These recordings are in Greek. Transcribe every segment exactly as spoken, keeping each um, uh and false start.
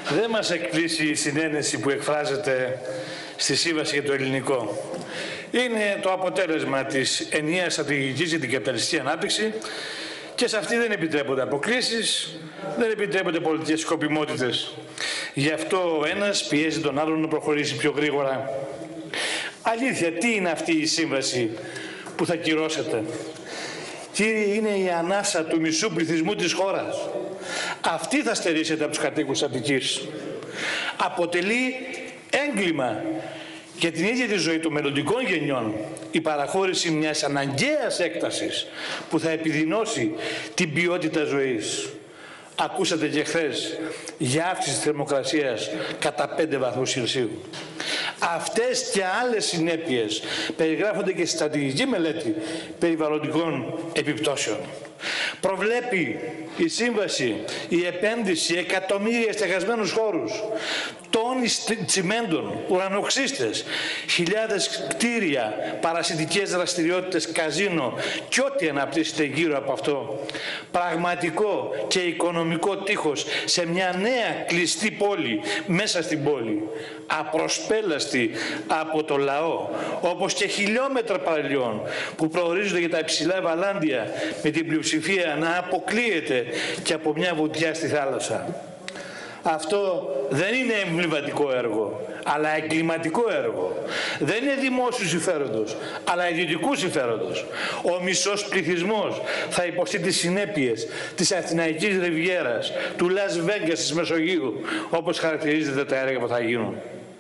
Δεν μας εκπλήσει η συνένεση που εκφράζεται στη Σύμβαση για το Ελληνικό. Είναι το αποτέλεσμα της ενιαίας στρατηγικής για την καπιταλιστική ανάπτυξη και σε αυτή δεν επιτρέπονται αποκλήσεις, δεν επιτρέπονται πολιτικές σκοπιμότητες. Γι' αυτό ο ένας πιέζει τον άλλον να προχωρήσει πιο γρήγορα. Αλήθεια, τι είναι αυτή η σύμβαση που θα κυρώσετε? Κύριε, είναι η ανάσα του μισού πληθυσμού της χώρας. Αυτή θα στερήσετε από τους κατοίκους Αττικής. Αποτελεί έγκλημα για την ίδια τη ζωή των μελλοντικών γενιών η παραχώρηση μιας αναγκαίας έκτασης που θα επιδεινώσει την ποιότητα ζωής. Ακούσατε και χθες για αύξηση της θερμοκρασίας κατά πέντε βαθμούς Κελσίου. Αυτές και άλλες συνέπειες περιγράφονται και στη στρατηγική μελέτη περιβαλλοντικών επιπτώσεων. Προβλέπει η σύμβαση η επένδυση εκατομμύρια στεγασμένους χώρους, τόνοι τσιμέντων, ουρανοξύστες, χιλιάδες κτίρια, παρασιτικές δραστηριότητες, καζίνο και ό,τι αναπτύσσεται γύρω από αυτό. Πραγματικό και οικονομικό τείχος σε μια νέα κλειστή πόλη, μέσα στην πόλη, απροσπέλαστη από το λαό, όπως και χιλιόμετρα παραλιών που προορίζονται για τα υψηλά βαλάντια με την πλειοψηφία να αποκλείεται και από μια βουτιά στη θάλασσα. Αυτό δεν είναι εμβληματικό έργο, αλλά εγκληματικό έργο. Δεν είναι δημόσιου συμφέροντος, αλλά ιδιωτικού συμφέροντος. Ο μισός πληθυσμός θα υποστεί τις συνέπειες της Αθηναϊκής Ριβιέρας, του Λας Βέγκας της Μεσογείου, όπως χαρακτηρίζεται τα έργα που θα γίνουν.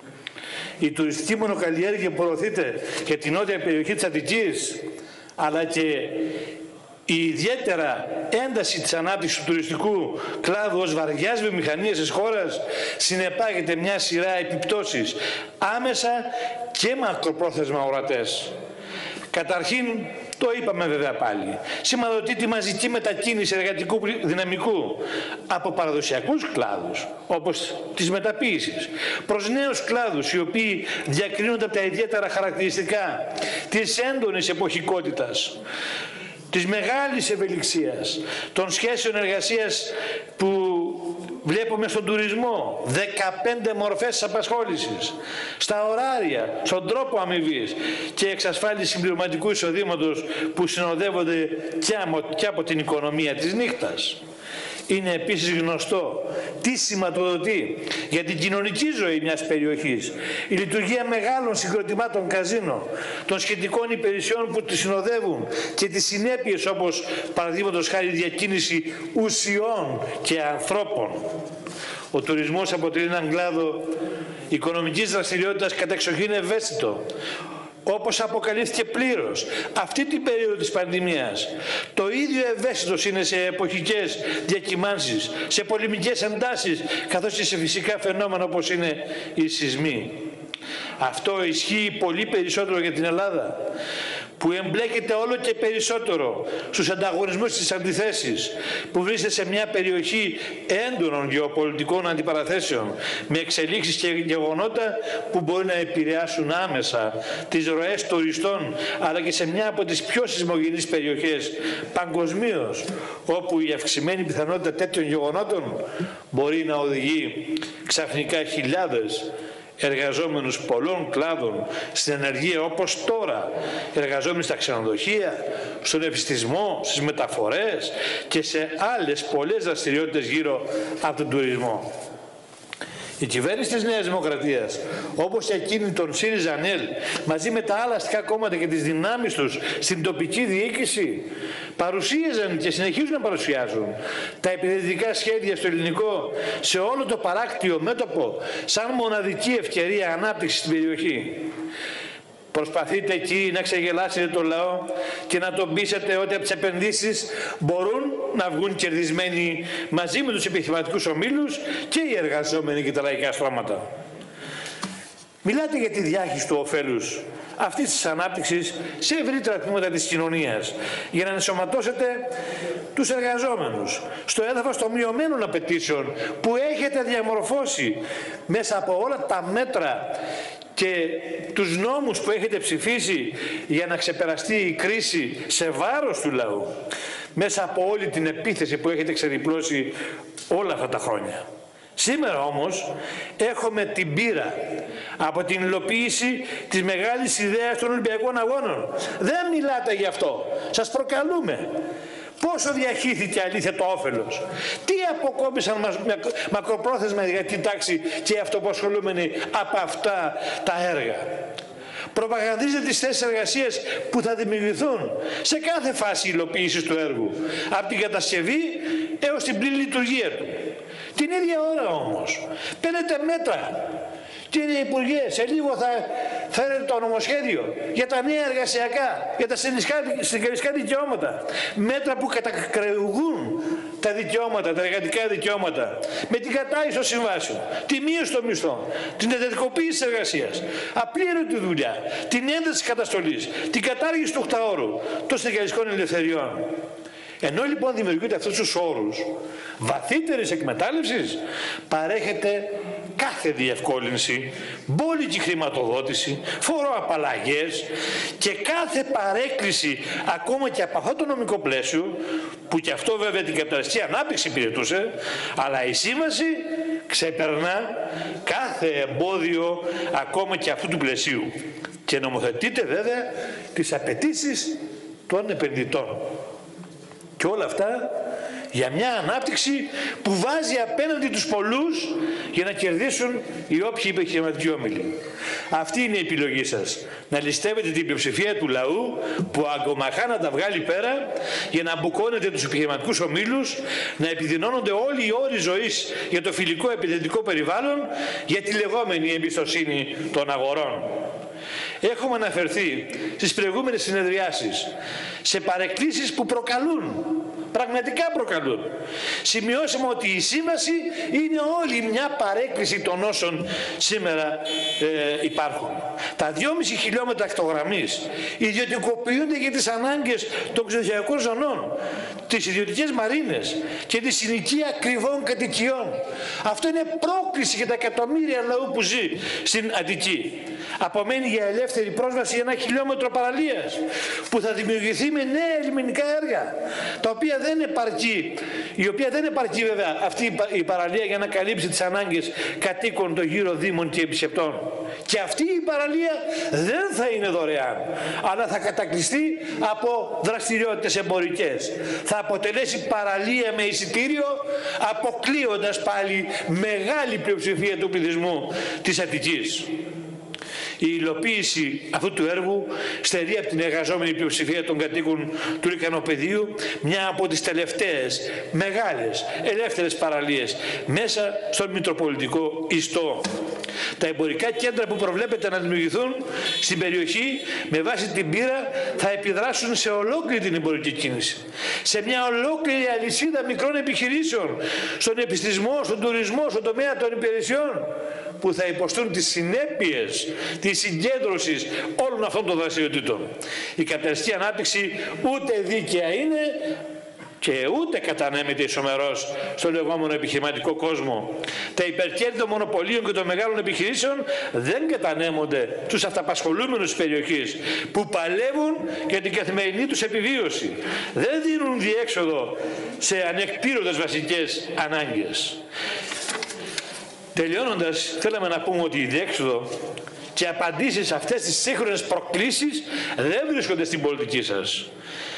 Η τουριστική μονοκαλλιέργεια που προωθείται για την νότια περιοχή της Αττικής, αλλά και η ιδιαίτερα ένταση της ανάπτυξης του τουριστικού κλάδου ως βαριάς βιομηχανίας της χώρας συνεπάγεται μια σειρά επιπτώσεις άμεσα και μακροπρόθεσμα ορατές. Καταρχήν, το είπαμε βέβαια πάλι, σηματοδοτεί τη μαζική μετακίνηση εργατικού δυναμικού από παραδοσιακούς κλάδους, όπως της μεταποίησης, προς νέους κλάδους, οι οποίοι διακρίνονται από τα ιδιαίτερα χαρακτηριστικά της έντονης εποχικότητας, της μεγάλης ευελιξίας, των σχέσεων εργασίας που βλέπουμε στον τουρισμό, δεκαπέντε μορφές απασχόλησης, στα ωράρια, στον τρόπο αμοιβής και εξασφάλιση συμπληρωματικού εισοδήματος που συνοδεύονται και από την οικονομία της νύχτας. Είναι επίσης γνωστό τι σηματοδοτεί για την κοινωνική ζωή μιας περιοχής η λειτουργία μεγάλων συγκροτημάτων καζίνο, των σχετικών υπηρεσιών που τη συνοδεύουν και τις συνέπειες, όπως παραδείγματος χάρη διακίνηση ουσιών και ανθρώπων. Ο τουρισμός αποτελεί έναν κλάδο οικονομικής δραστηριότητας κατεξοχήν ευαίσθητο, όπως αποκαλύφθηκε πλήρως αυτή την περίοδο της πανδημίας. Το ίδιο ευαίσθητος είναι σε εποχικές διακυμάνσεις, σε πολεμικές εντάσεις, καθώς και σε φυσικά φαινόμενα όπως είναι οι σεισμοί. Αυτό ισχύει πολύ περισσότερο για την Ελλάδα, που εμπλέκεται όλο και περισσότερο στους ανταγωνισμούς της αντιθέσεις, που βρίσκεται σε μια περιοχή έντονων γεωπολιτικών αντιπαραθέσεων, με εξελίξεις και γεγονότα που μπορεί να επηρεάσουν άμεσα τις ροές τουριστών, αλλά και σε μια από τις πιο σεισμογενείς περιοχές παγκοσμίως, όπου η αυξημένη πιθανότητα τέτοιων γεγονότων μπορεί να οδηγεί ξαφνικά χιλιάδες εργαζόμενους πολλών κλάδων στην ενεργεία, όπως τώρα, εργαζόμενοι στα ξενοδοχεία, στον επιστησμό, στις μεταφορές και σε άλλες πολλές δραστηριότητες γύρω από τον τουρισμό. Η κυβέρνηση της Νέας Δημοκρατίας, όπως και εκείνη των ΣΥΡΙΖΑ-ΝΕΛ, μαζί με τα άλλα αστικά κόμματα και τις δυνάμεις τους στην τοπική διοίκηση, παρουσίαζαν και συνεχίζουν να παρουσιάζουν τα επενδυτικά σχέδια στο ελληνικό σε όλο το παράκτιο μέτωπο σαν μοναδική ευκαιρία ανάπτυξης στην περιοχή. Προσπαθείτε εκεί να ξεγελάσετε τον λαό και να τον πείσετε ότι από τις επενδύσεις μπορούν να βγουν κερδισμένοι μαζί με τους επιχειρηματικούς ομίλους και οι εργαζόμενοι και τα λαϊκά στρώματα. Μιλάτε για τη διάχυση του ωφέλους αυτής της ανάπτυξης σε ευρύτερα τμήματα της κοινωνίας για να ενσωματώσετε τους εργαζόμενους στο έδαφος των μειωμένων απαιτήσεων που έχετε διαμορφώσει μέσα από όλα τα μέτρα και τους νόμους που έχετε ψηφίσει για να ξεπεραστεί η κρίση σε βάρος του λαού, μέσα από όλη την επίθεση που έχετε ξεδιπλώσει όλα αυτά τα χρόνια. Σήμερα όμως έχουμε την πείρα από την υλοποίηση της μεγάλης ιδέας των Ολυμπιακών Αγώνων. Δεν μιλάτε γι' αυτό. Σας προκαλούμε. Πόσο διαχύθηκε αλήθεια το όφελος. Τι αποκόμισαν μας, μακροπρόθεσμα για την τάξη και οι αυτοπασχολούμενοι από αυτά τα έργα. Προπαγανδίζεται τις θέσεις εργασίας που θα δημιουργηθούν σε κάθε φάση υλοποίησης του έργου, από την κατασκευή έως την πλήρη λειτουργία του. Την ίδια ώρα όμως παίρνετε μέτρα. Κύριε Υπουργέ, σε λίγο θα φέρετε το νομοσχέδιο για τα νέα εργασιακά, για τα συνδικαλιστικά δικαιώματα. Μέτρα που κατακρεουργούν τα δικαιώματα, τα εργατικά δικαιώματα, με την κατάργηση των συμβάσεων, τη μείωση των μισθών, την εντατικοποίηση της εργασίας, απλήρωτη δουλειά, την ένταση της καταστολής, την κατάργηση του οκταώρου, των συνδικαλιστικών ελευθεριών. Ενώ λοιπόν δημιουργούνται αυτούς τους όρους βαθύτερης εκμετάλλευσης, παρέχεται κάθε διευκόλυνση, μπόλικη χρηματοδότηση, φοροαπαλλαγές και κάθε παρέκκληση ακόμα και από αυτό το νομικό πλαίσιο, που και αυτό βέβαια την καπιταλιστική ανάπτυξη υπηρετούσε, αλλά η σύμβαση ξεπερνά κάθε εμπόδιο ακόμα και αυτού του πλαισίου και νομοθετείται βέβαια τις απαιτήσεις των επενδυτών. Και όλα αυτά για μια ανάπτυξη που βάζει απέναντι τους πολλούς για να κερδίσουν οι όποιοι επιχειρηματικοί όμιλοι. Αυτή είναι η επιλογή σας. Να ληστεύετε την πλειοψηφία του λαού που αγκομαχά να τα βγάλει πέρα για να μπουκώνετε τους επιχειρηματικούς ομίλους, να επιδεινώνονται όλοι οι όροι ζωής για το φιλικό επενδυτικό περιβάλλον, για τη λεγόμενη εμπιστοσύνη των αγορών. Έχουμε αναφερθεί στις προηγούμενες συνεδριάσεις σε παρεκκλήσεις που προκαλούν, πραγματικά προκαλούν. Σημειώσαμε ότι η σύμβαση είναι όλη μια παρέκκληση των όσων σήμερα ε, υπάρχουν. Τα δυόμισι χιλιόμετρα ακτογραμμής ιδιωτικοποιούνται για τις ανάγκες των ξενοδοχειακών ζωνών, τις ιδιωτικές μαρίνες και τη συνοικία ακριβών κατοικιών. Αυτό είναι πρόκληση για τα εκατομμύρια λαού που ζει στην Αττική. Απομένει για ελεύθερη πρόσβαση ένα χιλιόμετρο παραλίας που θα δημιουργηθεί με νέα λιμενικά έργα, τα οποία δεν επαρκεί, η οποία δεν επαρκεί βέβαια αυτή η παραλία για να καλύψει τις ανάγκες κατοίκων των γύρω δήμων και επισκεπτών. Και αυτή η παραλία δεν θα είναι δωρεάν, αλλά θα κατακλειστεί από δραστηριότητες εμπορικές. Θα αποτελέσει παραλία με εισιτήριο, αποκλείοντας πάλι μεγάλη πλειοψηφία του πληθυσμού της Αττικής. Η υλοποίηση αυτού του έργου στερεί από την εργαζόμενη πλειοψηφία των κατοίκων του Λυκανοπεδίου μια από τις τελευταίες μεγάλες ελεύθερες παραλίες μέσα στον Μητροπολιτικό Ιστό. Τα εμπορικά κέντρα που προβλέπεται να δημιουργηθούν στην περιοχή με βάση την πείρα θα επιδράσουν σε ολόκληρη την εμπορική κίνηση. Σε μια ολόκληρη αλυσίδα μικρών επιχειρήσεων, στον επιστησμό, στον τουρισμό, στον τομέα των υπηρεσιών, που θα υποστούν τις συνέπειες της συγκέντρωσης όλων αυτών των δραστηριοτήτων. Η καπιταλιστική ανάπτυξη ούτε δίκαια είναι και ούτε κατανέμεται ισομερώς στο λεγόμενο επιχειρηματικό κόσμο. Τα υπερκέρδη των μονοπωλίων και των μεγάλων επιχειρήσεων δεν κατανέμονται στους αυταπασχολούμενους της περιοχής που παλεύουν για την καθημερινή τους επιβίωση. Δεν δίνουν διέξοδο σε ανεκπλήρωτες βασικές ανάγκες. Τελειώνοντας, θέλαμε να πούμε ότι η διέξοδο και απαντήσεις σε αυτές τις σύγχρονες προκλήσεις δεν βρίσκονται στην πολιτική σας.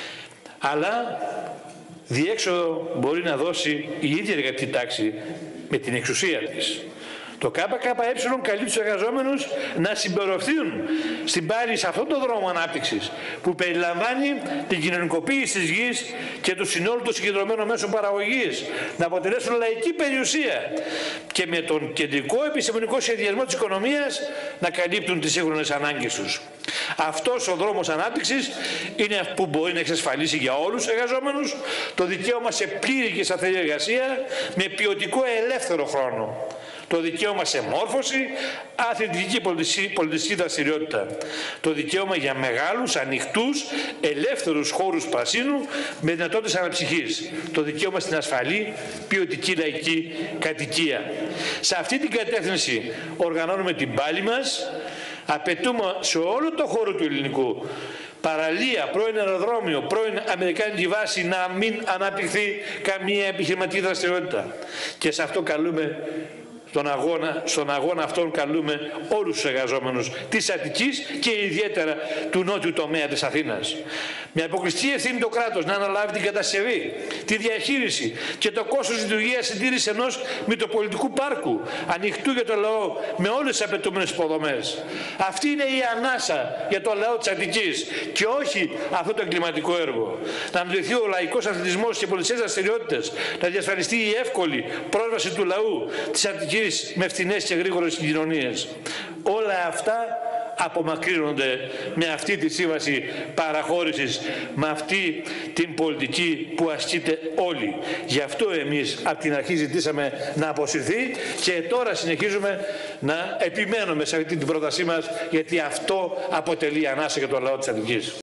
Αλλά διέξοδο μπορεί να δώσει η ίδια εργατική τάξη με την εξουσία της. Το ΚΚΕ καλεί τους εργαζόμενους να συμπεριφερθούν στην πάλη σε αυτόν τον δρόμο ανάπτυξης που περιλαμβάνει την κοινωνικοποίηση της γης και του συνόλου των συγκεντρωμένων μέσων παραγωγής, να αποτελέσουν λαϊκή περιουσία και με τον κεντρικό επιστημονικό σχεδιασμό της οικονομίας να καλύπτουν τις σύγχρονες ανάγκες τους. Αυτός ο δρόμος ανάπτυξης είναι που μπορεί να εξασφαλίσει για όλους τους εργαζόμενους το δικαίωμα σε πλήρη και σταθερή εργασία με ποιοτικό ελεύθερο χρόνο. Το δικαίωμα σε μόρφωση, αθλητική πολιτιστική δραστηριότητα. Το δικαίωμα για μεγάλους, ανοιχτούς, ελεύθερους χώρους πρασίνου με δυνατότητες αναψυχής. Το δικαίωμα στην ασφαλή, ποιοτική λαϊκή κατοικία. Σε αυτή την κατεύθυνση οργανώνουμε την πάλη μας. Απαιτούμε σε όλο το χώρο του ελληνικού παραλία, πρώην αεροδρόμιο, πρώην αμερικάνικη βάση να μην αναπτυχθεί καμία επιχειρηματική δραστηριότητα. Και σε αυτό καλούμε, στον αγώνα, στον αγώνα αυτόν καλούμε όλους τους εργαζόμενους της Αττικής και ιδιαίτερα του νότιου τομέα της Αθήνας. Με αποκλειστική ευθύνη το κράτος να αναλάβει την κατασκευή, τη διαχείριση και το κόστος λειτουργίας συντήρησης ενός μητροπολιτικού πάρκου ανοιχτού για το λαό με όλες τις απαιτούμενες υποδομές. Αυτή είναι η ανάσα για το λαό της Αττικής και όχι αυτό το εγκληματικό έργο. Να αναπτυχθεί ο λαϊκός αθλητισμός και πολιτιστικές δραστηριότητες, να διασφαλιστεί η εύκολη πρόσβαση του λαού της Αττικής με φθηνές και γρήγορες συγκοινωνίες. Όλα αυτά απομακρύνονται με αυτή τη σύμβαση παραχώρησης, με αυτή την πολιτική που ασκείται όλοι. Γι' αυτό εμείς από την αρχή ζητήσαμε να αποσυρθεί και τώρα συνεχίζουμε να επιμένουμε σε αυτή την πρότασή μας, γιατί αυτό αποτελεί ανάσα για το λαό της Αττικής.